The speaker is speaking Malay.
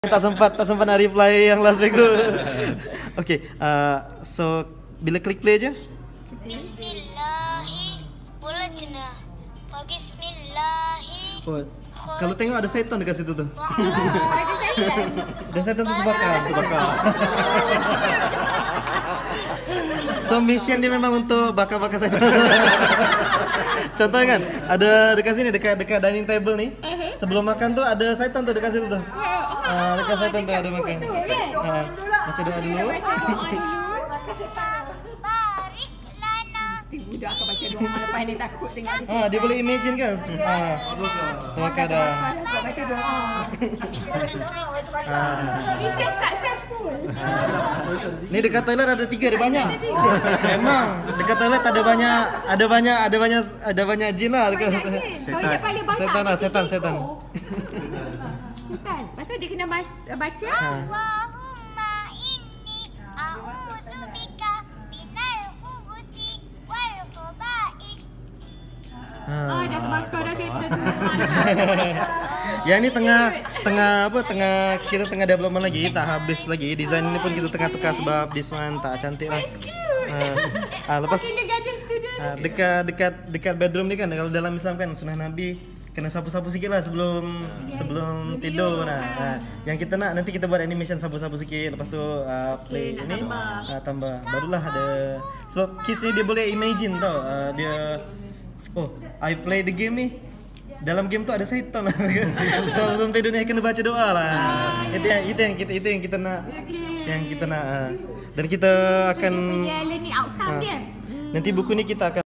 tak sempat nak reply yang last week tu. Okay, so bila klik play je. Bismillahi walajna wa bismillahi. Oh, kalau tengok ada setan dekat situ tu. Ada syaitan. Dan setan tu terbakar. So mission dia memang untuk bakar-bakar setan. Contoh kan, ada dekat sini dekat dining table ni. Sebelum makan tu ada setan tu dekat situ tu. Dekat setan tu ada makan. Baca doa dulu. Barik lana. Mesti budak akan baca doa lepas ni takut tengok dia. Dia boleh imagine kan? Bakar dah. Sebab baca doa. Mission successful. Ni dekat toilet ada 3, ada banyak. Memang dekat toilet ada banyak jin lah dekat. Toilet paling banyak. Setan. Setan. Lepas tu dia kena baca. Allahumma inni a'udzubika minal khubuthi wal khaba'ith. Dah terbakar dah setan tu. Ya ni tengah kita tengah development lagi, tak habis lagi. Design ni pun kita tengah tukar sebab this one tak cantik lah. Lepas Kindergarten student. dekat bedroom ni kan, kalau dalam Islam kan sunnah Nabi kena sapu-sapu sikit lah sebelum tidur. Yang kita nak nanti kita buat animation sapu-sapu sikit, lepas tu play nak ni tambah. barulah ada, sebab kids ni dia boleh imagine tau. Dia I play the game ni, dalam game tu ada syaitan lah. So sebelum tidur ni kena baca doa lah. Itu yang kita nak. Yang kita nak. Dan kita akan Punya learning outcome dia. nanti buku ni kita akan